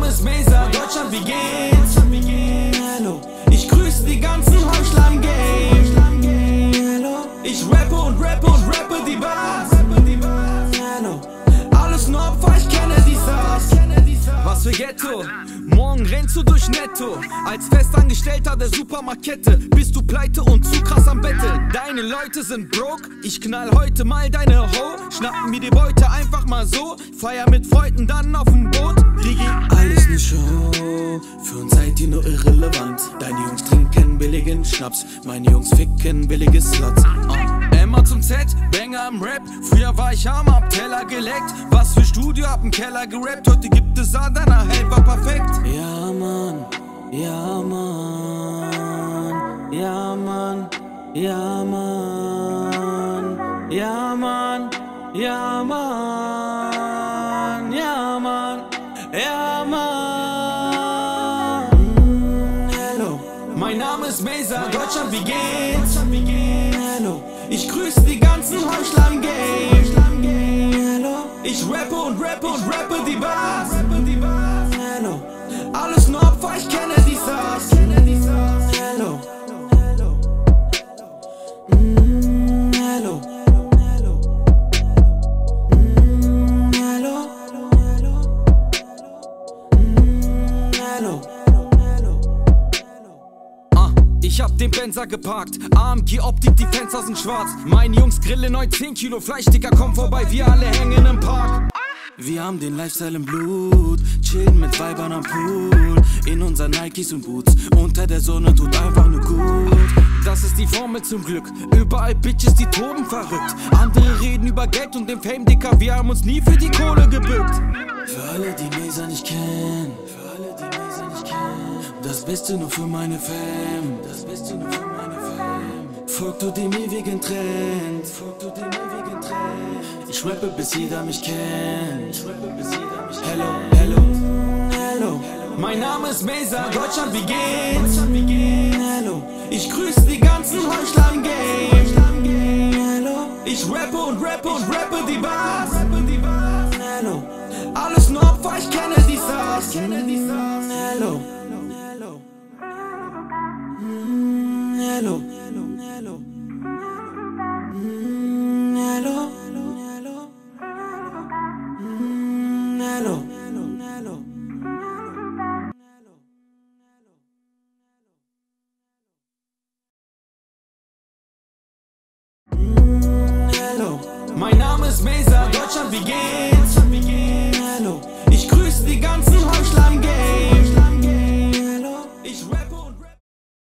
Name ist Mesa, Deutschland, wie geht's? Hello, ich grüße die ganzen Heuchler im Game. Hello, ich rappe und rappe und rappe die Bars. Hello, alles nur Opfer, ich kenne die Stars. Was für Ghetto, morgen rennst du durch Netto. Als Festangestellter der Supermarktkette bist du pleite und zu krass am Betteln. Deine Leute sind broke, ich knall heute mal deine Ho. Schnappen mir die Beute einfach mal so, feier mit Freunden dann auf dem Boot. Digi, alles ne Show, für uns seid ihr nur irrelevant. Deine Jungs trinken billigen Schnaps, meine Jungs ficken billige Sluts. Emma zum Z, Banger im Rap. Früher war ich arm, hab Teller geleckt. Was für Studio, hab im Keller gerappt. Heute gibt es deiner Held war perfekt. Ja Mann, ja Mann, ja Mann, ja Mann, ja Mann, ja Mann, ja Mann, ja Mann. Hello, mein Name ist Mesa, Deutschland, wie geht's? Hello, ich grüße die ganzen Heuchler im Game. Hello, ich rappe und rappe und rappe die Bars. Hello, alles nur Opfer, ich kenne die Stars. Hello, hello, hello, hello, hello, hello. Ich hab den Benzer geparkt, AMG Optik, die Fenster sind schwarz. Meine Jungs grillen 19 Kilo Fleisch, Dicker, komm vorbei, wir alle hängen im Park. Wir haben den Lifestyle im Blut, chillen mit Weibern am Pool, in unseren Nikes und Boots, unter der Sonne tut einfach nur gut. Das ist die Formel zum Glück, überall Bitches, die toben verrückt. Andere reden über Geld und den Fame, Dicker, wir haben uns nie für die Kohle gebückt. Für alle, die Mesa nicht kennen, das Beste nur für meine Fam, das Beste nur für meine Fam. Folgt du dem ewigen Trend, ich rappe bis jeder mich kennt. Hello, hello, hello, mein Name ist Mesa, Deutschland, wie geht's? Hello, ich grüße die ganzen Heuchler im Game. Hello, ich rappe und rappe und rappe die Bars. Hello, alles nur Opfer, ich kenne die Stars. Hello, hello, hello, hello, hello, hello, hello, hello. Hello, mein Name ist Mesa, Deutschland, wie geht's?